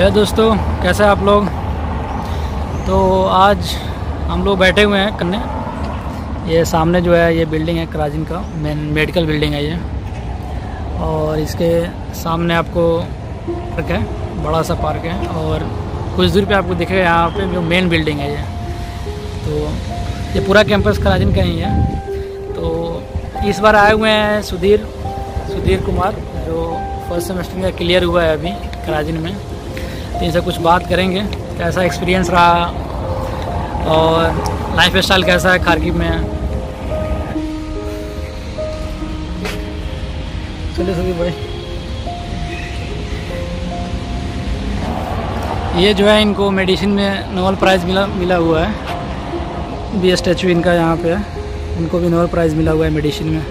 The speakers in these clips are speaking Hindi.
दोस्तों, कैसे हैं आप लोग। तो आज हम लोग बैठे हुए हैं करने। ये सामने जो है ये बिल्डिंग है कराजिन का मेन मेडिकल बिल्डिंग है ये, और इसके सामने आपको पार्क है, बड़ा सा पार्क है, और कुछ दूर पे आपको दिखेगा यहाँ पे जो मेन बिल्डिंग है ये। तो ये पूरा कैंपस कराजिन का ही है। तो इस बार आए हुए हैं सुधीर कुमार, जो फर्स्ट सेमेस्टर में क्लियर हुआ है अभी कराजिन में। तो इनसे कुछ बात करेंगे, कैसा एक्सपीरियंस रहा और लाइफ स्टाइल कैसा है खारकिव में। चलिए सुधीर भाई। ये जो है इनको मेडिसिन में नोबेल प्राइज़ मिला हुआ है। भी स्टैचू इनका यहाँ पे है, इनको भी नोबेल प्राइज़ मिला हुआ है मेडिसिन में।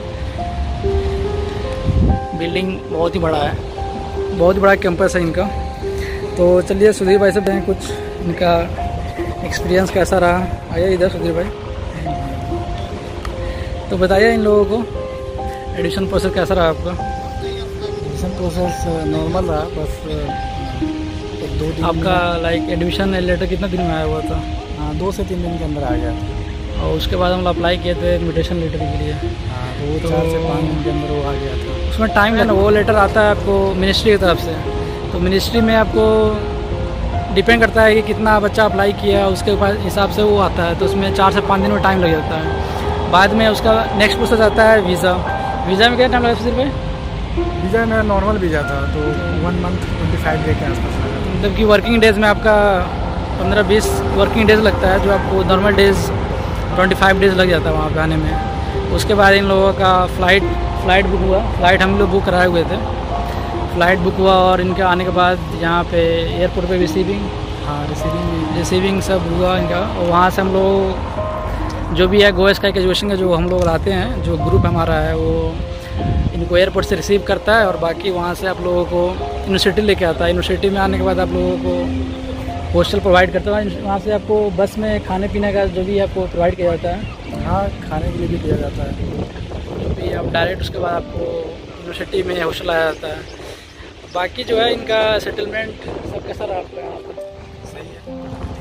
बिल्डिंग बहुत ही बड़ा है, बहुत ही बड़ा कैंपस है इनका। तो चलिए सुधीर भाई से बताएं कुछ इनका एक्सपीरियंस कैसा रहा। आइए इधर सुधीर भाई, तो बताइए इन लोगों को एडमिशन प्रोसेस कैसा रहा आपका। एडमिशन प्रोसेस नॉर्मल रहा, बस 2 दिन। आपका लाइक एडमिशन लेटर कितना दिन में आया हुआ था। हाँ, 2 से 3 दिन के अंदर आ गया था। और उसके बाद हम लोग अप्लाई किए थे इन्विटेशन लेटर के लिए। हाँ, वो 4 से 5 दिन के अंदर वो आ गया था। उसमें टाइम है ना, वो लेटर आता है आपको मिनिस्ट्री की तरफ से। तो मिनिस्ट्री में आपको डिपेंड करता है कि कितना बच्चा अप्लाई किया, उसके हिसाब से वो आता है। तो उसमें 4 से 5 दिन में टाइम लग जाता है। बाद में उसका नेक्स्ट प्रोसेस आता है वीज़ा। वीज़ा में क्या टाइम लगा सिर्फ भाई। वीज़ा मेरा नॉर्मल वीज़ा था, तो 1 मंथ 25 डे के आसपास लगा था। मतलब कि वर्किंग डेज़ में आपका 15-20 वर्किंग डेज़ लगता है, जो आपको नॉर्मल डेज़ 25 डेज़ लग जाता है वहाँ पे आने में। उसके बाद इन लोगों का फ़्लाइट बुक हुआ। फ़्लाइट हम लोग बुक कराए हुए थे, फ़्लाइट बुक हुआ, और इनके आने के बाद यहाँ पे एयरपोर्ट पे रिसीविंग सब हुआ इनका। और वहाँ से हम लोग जो भी है गोवा स्काई एजुकेशन का जो हम लोग लाते हैं, जो ग्रुप हमारा है, वो इनको एयरपोर्ट से रिसीव करता है, और बाकी वहाँ से आप लोगों को यूनिवर्सिटी लेके आता है। यूनिवर्सिटी में आने के बाद आप लोगों को हॉस्टल प्रोवाइड करता है। वहाँ से आपको बस में खाने पीने का जो भी आपको प्रोवाइड किया जाता है। हाँ, खाने के लिए भी दिया जाता है। जो भी आप डायरेक्ट उसके बाद आपको यूनिवर्सिटी में हॉस्टल आया जाता है। बाकी जो है इनका सेटलमेंट सब कैसा रहा आपका यहाँ पर। सही है,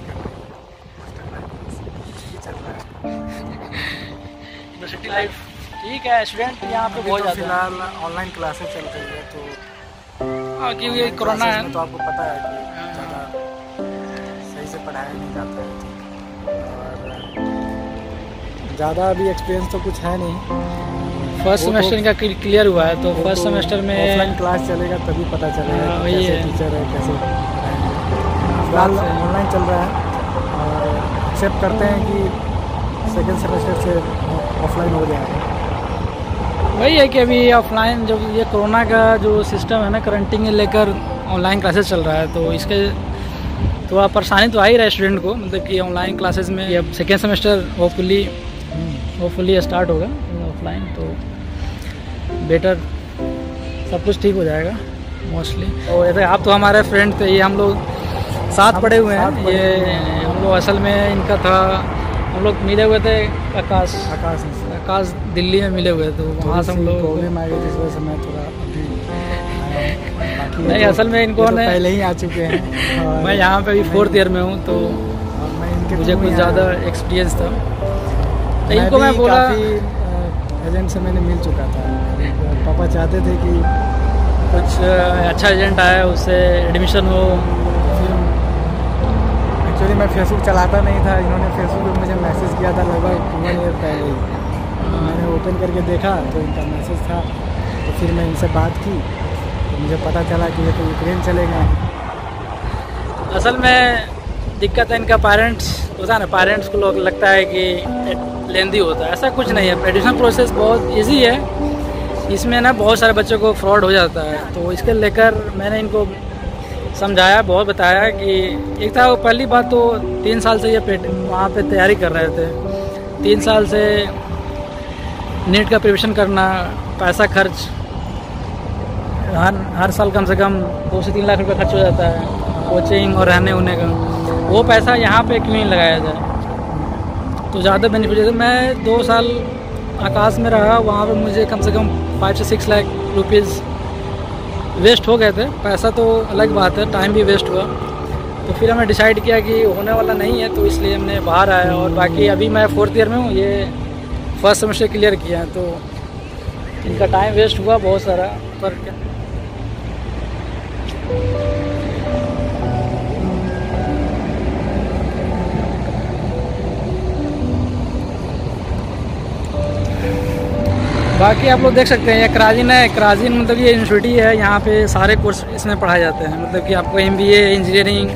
यूनिवर्सिटी लाइफ ठीक है। स्टूडेंट यहाँ पे बहुत ज़्यादा फिलहाल ऑनलाइन क्लासेस चल रही है, तो हाँ, क्योंकि कोरोना है तो आपको पता है कि ज़्यादा सही से पढ़ाया नहीं जाता है। और ज़्यादा अभी एक्सपीरियंस तो कुछ है नहीं। फर्स्ट सेमेस्टर इनका क्लियर हुआ है। तो फर्स्ट सेमेस्टर में ऑफलाइन क्लास चलेगा तभी पता चलेगा वही कैसे है। टीचर है, कैसे फिलहाल ऑनलाइन चल रहा है, और एक्सेप्ट करते हैं कि सेकेंड सेमेस्टर से ऑफलाइन हो जाएगा। वही है कि अभी ऑफलाइन जो ये कोरोना का जो सिस्टम है ना, करंटिंग लेकर ऑनलाइन क्लासेस चल रहा है। तो इसके थोड़ा परेशानी तो आ ही रहा है स्टूडेंट को, मतलब कि ऑनलाइन क्लासेस में अब सेकेंड सेमेस्टर होपफुली स्टार्ट होगा ऑफलाइन, तो बेटर सब कुछ ठीक हो जाएगा मोस्टली। और ऐसे आप तो हमारे फ्रेंड थे, ये हम लोग साथ पढ़े हुए हैं। ये हम लोग असल में इनका था, हम लोग मिले हुए थे आकाश दिल्ली में मिले हुए थे। तो वहाँ से हम लोग प्रॉब्लम आ गई, जिस वजह से मैं थोड़ा नहीं, असल में इनको ने पहले ही आ चुके हैं। मैं यहाँ पे अभी 4th ईयर में हूँ, तो मुझे कुछ ज़्यादा एक्सपीरियंस था। तो इनको मैं बोला, एजेंट से मैंने मिल चुका था। पापा चाहते थे कि कुछ अच्छा एजेंट आया, उससे एडमिशन हो। एक्चुअली मैं फेसबुक चलाता नहीं था, इन्होंने फेसबुक पे मुझे मैसेज किया था लगभग 1 ईयर पहले ही। मैंने ओपन करके देखा तो इनका मैसेज था, तो फिर मैं इनसे बात की, तो मुझे पता चला कि ये तो यूक्रेन चलेगा। असल में दिक्कत है इनका पेरेंट्स होता है ना, पेरेंट्स को लोग लगता है कि लेंदी होता है। ऐसा कुछ नहीं है, एडमिशन प्रोसेस बहुत इजी है। इसमें ना बहुत सारे बच्चों को फ्रॉड हो जाता है। तो इसके लेकर मैंने इनको समझाया, बहुत बताया कि एक था वो पहली बात तो 3 साल से ये वहाँ पे तैयारी कर रहे थे। 3 साल से नीट का प्रिपरेशन करना, पैसा खर्च हर साल कम से कम 2 से 3 लाख रुपये खर्च हो जाता है, कोचिंग और रहने होने का। वो पैसा यहाँ पे क्यों नहीं लगाया जाए, तो ज़्यादा बेनिफिट है। मैं 2 साल आकाश में रहा, वहाँ पे मुझे कम से कम 5 से 6 लाख रुपीज़ वेस्ट हो गए थे। पैसा तो अलग बात है, टाइम भी वेस्ट हुआ। तो फिर हमने डिसाइड किया कि होने वाला नहीं है, तो इसलिए हमने बाहर आया। और बाकी अभी मैं 4th ईयर में हूँ, ये फर्स्ट सेमेस्टर क्लियर किया है, तो इनका टाइम वेस्ट हुआ बहुत सारा। पर क्या बाकी आप लोग देख सकते हैं, ये क्राजिन है। क्राजिन मतलब ये यूनिवर्सिटी है, यहाँ पे सारे कोर्स इसमें पढ़ाए जाते हैं। मतलब कि आपको MBA, engineering,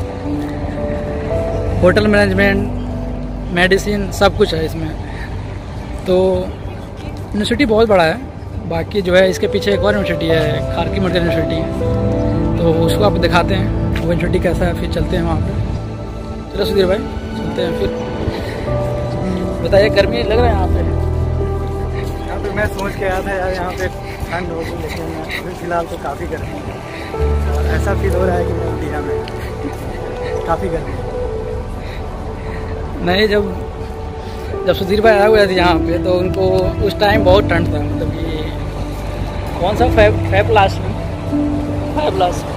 hotel management, medicine, सब कुछ है इसमें। तो यूनिवर्सिटी बहुत बड़ा है। बाकी जो है इसके पीछे एक और यूनिवर्सिटी है, खारकी मेडिकल यूनिवर्सिटी, तो उसको आप दिखाते हैं वो यूनिवर्सिटी कैसा है, फिर चलते हैं वहाँ पर। चलो सुधीर भाई, चलते हैं। फिर बताइए, गर्मी लग रहा है यहाँ पे? मैं सोच के आया था यार यहाँ पे ठंड होगी, लेकिन अभी फ़िलहाल तो काफ़ी गर्मी है। और ऐसा फील हो रहा है कि मैं इंडिया में काफ़ी गर्मी है। नहीं, जब सुधीर भाई आए हुए थे यहाँ पे, तो उनको उस टाइम बहुत ठंड था। मतलब कि कौन सा फेब लास्ट में, फेब लास्ट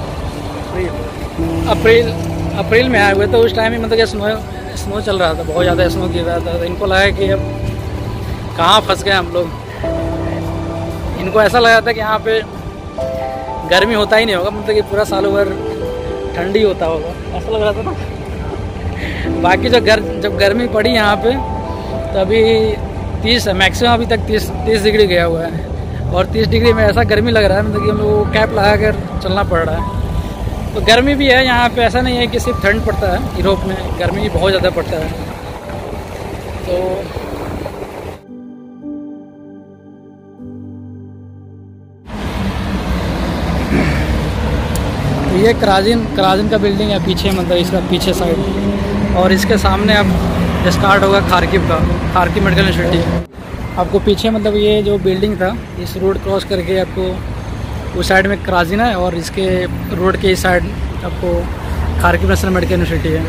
अप्रैल में आए हुए, तो उस टाइम ही मतलब कि स्नो चल रहा था, बहुत ज़्यादा स्नो गिर रहा था। तो इनको लगा कि अब कहाँ फंस गए हम लोग। इनको ऐसा लगा था कि यहाँ पे गर्मी होता ही नहीं होगा, मतलब कि पूरा साल भर ठंडी होता होगा, ऐसा लग रहा था ना। बाकी जब गर्मी पड़ी यहाँ पे, तो अभी 30 मैक्सिमम अभी तक 30 डिग्री गया हुआ है। और 30 डिग्री में ऐसा गर्मी लग रहा है, मतलब कि हम लोग कैप लगा कर चलना पड़ रहा है। तो गर्मी भी है यहाँ पे, ऐसा नहीं है कि सिर्फ ठंड पड़ता है। यूरोप में गर्मी बहुत ज़्यादा पड़ता है। तो ये क्राजिन का बिल्डिंग है पीछे, मतलब इसका पीछे साइड। और इसके सामने अब स्टार्ट होगा खारकी मेडिकल यूनिवर्सिटी। आपको पीछे मतलब ये जो बिल्डिंग था, इस रोड क्रॉस करके आपको उस साइड में क्राजिन है, और इसके रोड के इस साइड आपको खारकी नेशनल मेडिकल यूनिवर्सिटी है।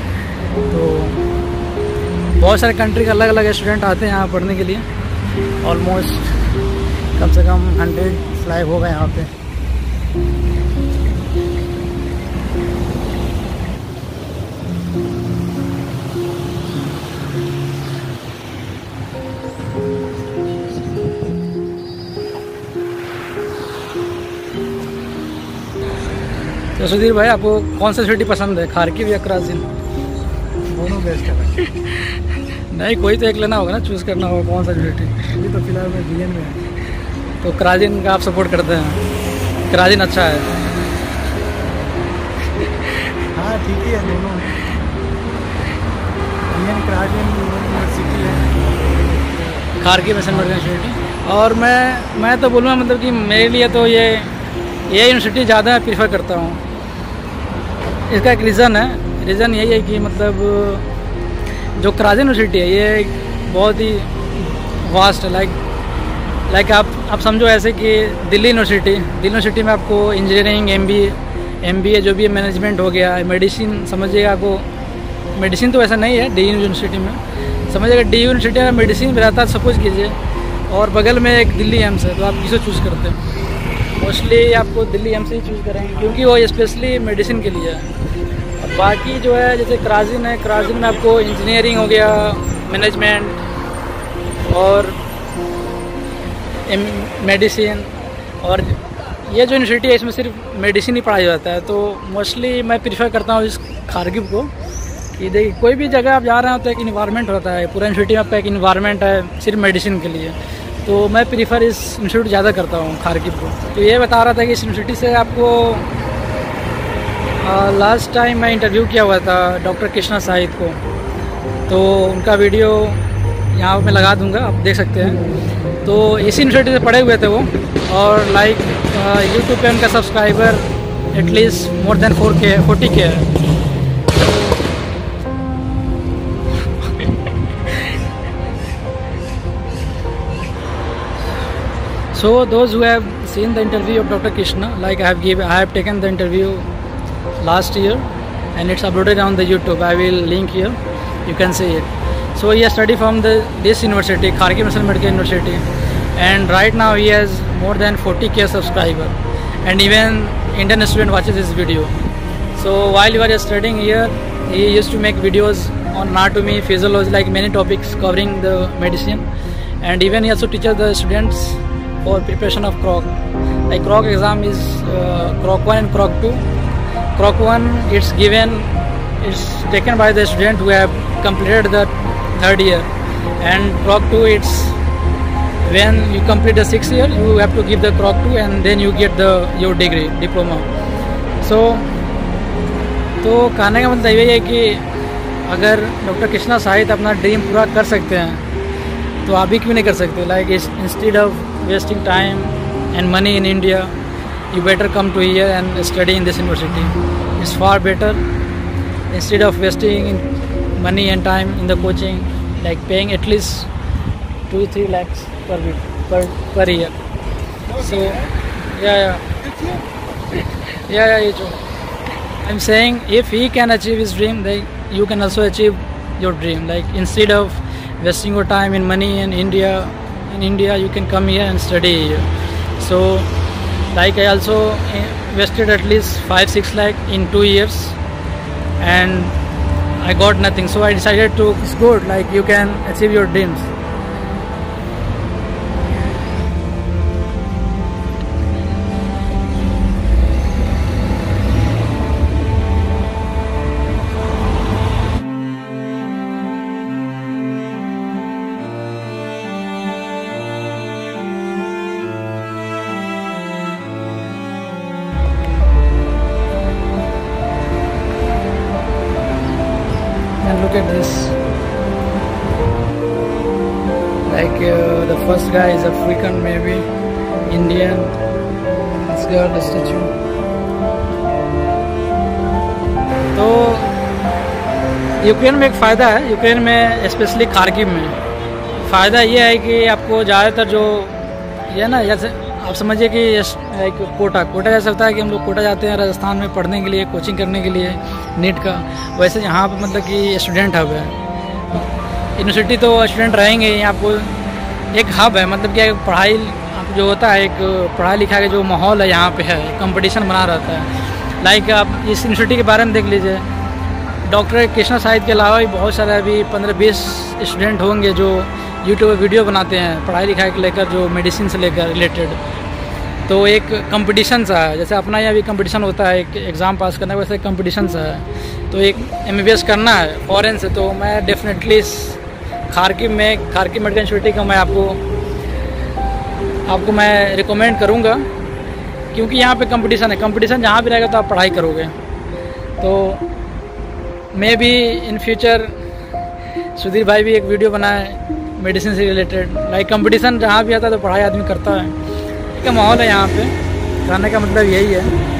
तो बहुत सारे कंट्री के अलग अलग स्टूडेंट आते हैं यहाँ पढ़ने के लिए। ऑलमोस्ट कम से कम 100 फ्लैग होगा यहाँ पे। तो सुधीर भाई, आपको कौन सा सिटी पसंद है, खारकी या क्राजिन? दोनों बेस्ट है। नहीं, कोई तो एक लेना होगा ना, चूज़ करना होगा कौन सा सिटी। अभी तो फिलहाल मैं BN में है। तो क्राजिन का आप सपोर्ट करते हैं? क्राजिन अच्छा है? हाँ ठीक ही है दोनों। BN क्राजिन यूनिवर्सिटी है, खारकी नेशनल मेडिकल यूनिवर्सिटी। और मैं तो बोलूँगा मतलब कि मेरे लिए तो ये यूनिवर्सिटी ज़्यादा प्रीफर करता हूँ। इसका एक रीज़न यही है कि मतलब जो क्राजिन यूनिवर्सिटी है, ये बहुत ही वास्ट है। लाइक आप समझो ऐसे कि दिल्ली यूनिवर्सिटी में आपको इंजीनियरिंग, MBA जो भी मैनेजमेंट हो गया, मेडिसिन समझिएगा। आपको मेडिसिन तो ऐसा नहीं है डी यूनिवर्सिटी में, समझिएगा डी यूनिवर्सिटी में मेडिसिन भी रहता है, सपोज कीजिए। और बगल में एक दिल्ली एम्स है, तो आप किसे चूज़ करते हैं? मोस्टली आपको दिल्ली एम्स ही चूज़ करेंगे, क्योंकि वो स्पेशली मेडिसिन के लिए है। और बाकी जो है जैसे क्राजिन है, क्राजिन में आपको इंजीनियरिंग हो गया, मैनेजमेंट और मेडिसिन। और ये जो यूनिवर्सिटी है, इसमें सिर्फ मेडिसिन ही पढ़ाया जाता है। तो मोस्टली मैं प्रीफर करता हूँ इस खारकी को, कि देखिए कोई भी जगह आप जा रहे हो तो एक इन्वायरमेंट होता है। पूरा यूनिवर्सिटी में आपका एक इन्वायरमेंट है सिर्फ मेडिसिन के लिए। तो मैं प्रीफर इस इंस्टीट्यूट ज़्यादा करता हूँ, खारकी को। तो ये बता रहा था कि इस यूनिवर्सिटी से आपको लास्ट टाइम मैं इंटरव्यू किया हुआ था डॉक्टर कृष्णा साहिद को, तो उनका वीडियो यहाँ मैं लगा दूँगा, आप देख सकते हैं। तो इसी यूनिवर्सिटी से पढ़े हुए थे वो, और लाइक यूट्यूब पे उनका subscriber at least more than 40K है। So those who have seen the interview of Dr. Krishna, like I have taken the interview last year, and it's uploaded on the YouTube. I will link here, you can see it. So he has studied from this university, Kharkiv National Medical University, and right now he has more than 40K subscriber. and even Indian student watches this video. So while you are studying here, he used to make videos on anatomy, physiology, like many topics covering the medicine, and even he also teaches the students for preparation of CROC. Like CROC exam is CROC 1 and CROC 2. CROC 1 it's taken by the student who have completed the 3rd year, and CROC 2 it's when you complete the 6th year, you have to give the CROC 2 and then you get your degree, diploma. So तो कहने का मतलब यही है कि अगर डॉक्टर कृष्णा साहित अपना ड्रीम पूरा कर सकते हैं तो आप भी क्यों नहीं कर सकते. Like instead of wasting time and money in India, you better come to here and study in this university. It's far better instead of wasting money and time in the coaching, like paying at least 2-3 lakhs per year. So yeah, I'm saying if he can achieve his dream, then you can also achieve your dream. Like instead of wasting your time in money in India, you can come here and study here. So like I also invested at least 5-6 lakh in 2 years and I got nothing. So I decided to, it's good, like you can achieve your dreams. And look at this, like the first guy is African, maybe Indian. This girl, the statue. तो यूक्रेन में एक फ़ायदा है, यूक्रेन में स्पेशली खार्किव में फ़ायदा ये है कि आपको ज़्यादातर जो ये ना, जैसे आप समझिए कि एक कोटा जैसा होता है कि हम लोग कोटा जाते हैं राजस्थान में पढ़ने के लिए, कोचिंग करने के लिए नीट का, वैसे यहाँ पर मतलब कि स्टूडेंट हब है. यूनिवर्सिटी तो स्टूडेंट रहेंगे ही, आपको एक हब है, मतलब कि पढ़ाई जो होता है, एक पढ़ाई लिखा का जो माहौल है यहाँ पे है, कंपटीशन बना रहता है. लाइक आप इस यूनिवर्सिटी के बारे में देख लीजिए, डॉक्टर कृष्णा साहित के अलावा भी बहुत सारे अभी 15-20 स्टूडेंट होंगे जो यूट्यूब पर वीडियो बनाते हैं पढ़ाई लिखाई को लेकर, जो मेडिसिन से लेकर रिलेटेड. तो एक कंपटीशन सा है, जैसे अपना यहाँ भी कंपटीशन होता है एक एग्ज़ाम पास करना, वैसे कंपटीशन सा है. तो एक MBBS करना है फॉरेन से, तो मैं डेफिनेटली खार्किव मेडिकल यूनिवर्सिटी का मैं आपको मैं रिकमेंड करूँगा, क्योंकि यहाँ पे कंपटीशन है. कंपटीशन जहाँ भी रहेगा तो आप पढ़ाई करोगे. तो maybe in future Sudhir भाई भी एक वीडियो बनाए मेडिसिन से रिलेटेड. लाइक कंपटीशन जहाँ भी आता है तो पढ़ाई आदमी करता है, का माहौल है यहाँ पे. कहने का मतलब यही है.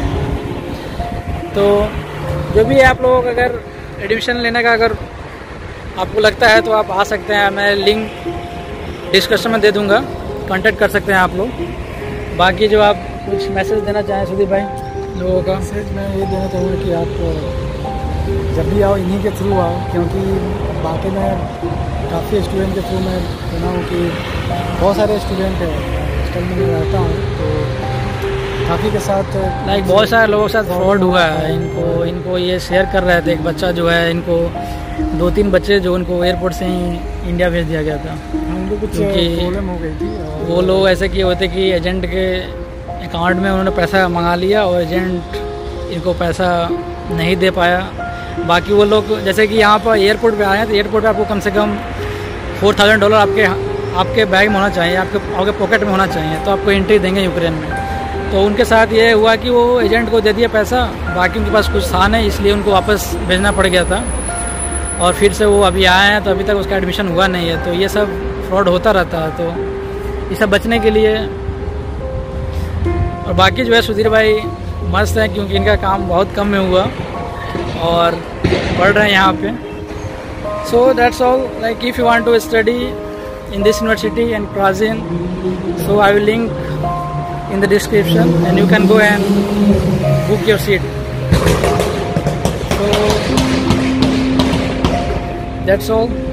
तो जो भी आप लोग अगर एडमिशन लेने का अगर आपको लगता है तो आप आ सकते हैं, मैं लिंक डिस्क्रिप्शन में दे दूँगा, कांटेक्ट कर सकते हैं आप लोग. बाकी जो आप कुछ मैसेज देना चाहें सुधीर भाई लोगों का? मैसेज मैं ये देना चाहूँगा कि आप जब भी आओ इन्हीं के थ्रू आओ, क्योंकि बाकी मैं काफ़ी स्टूडेंट के थ्रू मैं सुना हूँ कि बहुत सारे स्टूडेंट हैं, हॉस्टल में रहता हूँ तो काफ़ी के साथ लाइक बहुत सारे लोगों के साथ फ्रॉड हुआ है. इनको ये शेयर कर रहे थे, एक बच्चा जो है, इनको 2-3 बच्चे जो उनको एयरपोर्ट से ही इंडिया भेज दिया गया था. उनको कुछ प्रॉब्लम हो गई थी. वो लोग ऐसे किए होते कि एजेंट के अकाउंट में उन्होंने पैसा मंगा लिया और एजेंट इनको पैसा नहीं दे पाया. बाकी वो लोग जैसे कि यहाँ पर एयरपोर्ट पे आए हैं, तो एयरपोर्ट पे आपको कम से कम $4,000 आपके बैग में होना चाहिए, आपके पॉकेट में होना चाहिए, तो आपको एंट्री देंगे यूक्रेन में. तो उनके साथ ये हुआ कि वो एजेंट को दे दिया पैसा, बाकी उनके पास कुछ था नहीं, इसलिए उनको वापस भेजना पड़ गया था. और फिर से वो अभी आए हैं तो अभी तक उसका एडमिशन हुआ नहीं है. तो ये सब फ्रॉड होता रहता है. तो ये सब बचने के लिए, और बाकी जो है सुधीर भाई मस्त है, क्योंकि इनका काम बहुत कम में हुआ और पढ़ रहे हैं यहाँ पे. So that's all. Like if you want to study in this university and Krazin, so I will link in the description and you can go and book your seat. So that's all.